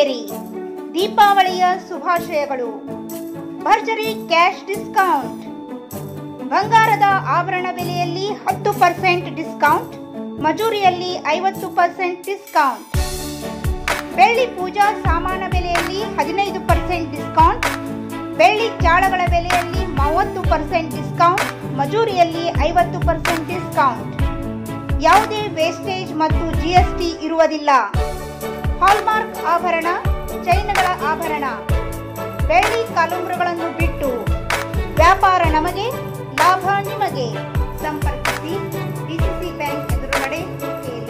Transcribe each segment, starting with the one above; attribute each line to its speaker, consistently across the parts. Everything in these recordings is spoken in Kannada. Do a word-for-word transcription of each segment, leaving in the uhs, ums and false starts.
Speaker 1: ಹುಕ್ಕೇರಿ. ದೀಪಾವಳಿಯ ಶುಭಾಶಯಗಳು. ಭರ್ಜರಿ ಕ್ಯಾಶ್ ಡಿಸ್ಕೌಂಟ್. ಬಂಗಾರದ ಆಭರಣ ಬೆಲೆಯಲ್ಲಿ ಹತ್ತು ಪರ್ಸೆಂಟ್ ಡಿಸ್ಕೌಂಟ್, ಮಜೂರಿಯಲ್ಲಿ ಐವತ್ತು ಪರ್ಸೆಂಟ್ ಡಿಸ್ಕೌಂಟ್. ಬೆಳ್ಳಿ ಪೂಜಾ ಸಾಮಾನ ಬೆಲೆಯಲ್ಲಿ ಹದಿನೈದು ಪರ್ಸೆಂಟ್ ಡಿಸ್ಕೌಂಟ್, ಬೆಳ್ಳಿ ಚಾಳಗಳ ಬೆಲೆಯಲ್ಲಿ ಮೂವತ್ತು ಪರ್ಸೆಂಟ್ ಡಿಸ್ಕೌಂಟ್, ಮಜೂರಿಯಲ್ಲಿ ಐವತ್ತು ಪರ್ಸೆಂಟ್ ಡಿಸ್ಕೌಂಟ್. ಯಾವುದೇ ವೇಸ್ಟೇಜ್ ಮತ್ತು ಜಿಎಸ್ಟಿ ಇರುವುದಿಲ್ಲ. ಹಾಲ್ಮಾರ್ಕ್ ಆಭರಣ, ಚೈನ್ಗಳ ಆಭರಣ, ಬೆಳ್ಳಿ ಕಾಲುಂಗುರಗಳನ್ನು ಬಿಟ್ಟು ವ್ಯಾಪಾರ ನಮಗೆ, ಲಾಭ ನಿಮಗೆ. ಸಂಪರ್ಕಿಸಿ ಡಿಸಿಸಿ ಬ್ಯಾಂಕ್ ಎದುರುಗಡೆ ಹುಕ್ಕೇರಿ.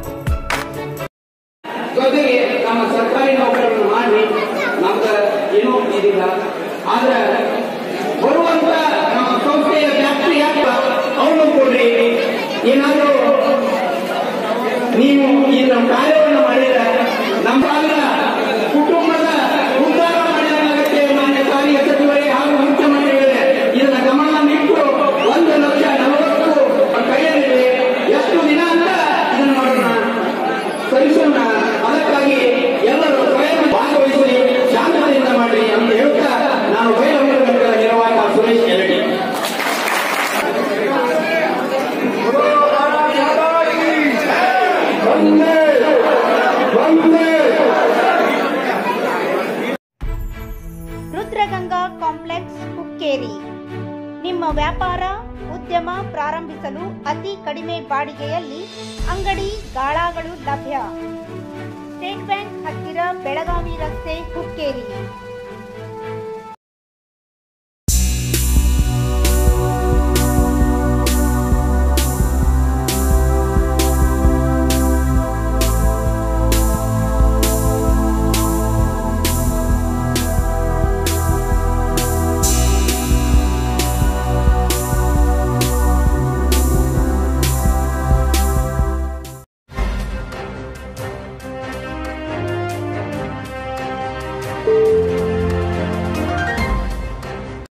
Speaker 2: ಜೊತೆಗೆ ನಮ್ಮ ಸರ್ಕಾರಿ ನೌಕರರನ್ನು ಮಾಡಿ ನಮ್ಗೆ ಏನೂ ಇದಿಲ್ಲ. ಆದ್ರೆ ಬರುವಂತ ನಮ್ಮ ಸಂಸ್ಥೆಯ ಫ್ಯಾಕ್ಟರಿ ಯಾಕೆ ಅವನು ಕೊಡ್ರಿ. ಏನಾದರೂ ನೀವು ಈ ನಮ್ಮ ಕಾರ್ಯವನ್ನು ಮಾಡಿದ್ರೆ ನಮ್ಮ ಕುಟುಂಬದ ಉದ್ಧಾರ ಮಾಡಿದಾಗತ್ತೆ. ಮಾನ್ಯ ಸಾರಿಗೆ ಸಚಿವರೇ ಹಾಗೂ ಮುಖ್ಯಮಂತ್ರಿಗಳೇ ಇದನ್ನ ಗಮನವಿಟ್ಟು ಒಂದು ಲಕ್ಷ ನಲವತ್ತು ಕೈಯಲ್ಲಿದೆ. ಎಷ್ಟು ದಿನ ಅಂತ ಇದನ್ನು ಮಾಡೋಣ, ಸರಿಸೋಣ. ಅದಕ್ಕಾಗಿ ಎಲ್ಲರೂ ಸ್ವಯಂ ಭಾಗವಹಿಸಿ ಶಾಂತತೆಯಿಂದ ಮಾಡಿ ಅಂತ ಹೇಳ್ತಾ ನಾನು ಬಯಲುಗಳ ನಿರ್ವಾಹಕ ಸುರೇಶ್ ಎರಡಿ.
Speaker 1: ರುದ್ರಗಂಗಾ ಕಾಂಪ್ಲೆಕ್ಸ್ ಹುಕ್ಕೇರಿ. ನಿಮ್ಮ ವ್ಯಾಪಾರ ಉದ್ಯಮ ಪ್ರಾರಂಭಿಸಲು ಅತಿ ಕಡಿಮೆ ಬಾಡಿಗೆಯಲ್ಲಿ ಅಂಗಡಿ ಗಾಳಾಗಳು ಲಭ್ಯ. ಸ್ಟೇಟ್ ಬ್ಯಾಂಕ್ ಹತ್ತಿರ ಬೆಳಗಾವಿ ರಸ್ತೆ ಹುಕ್ಕೇರಿ.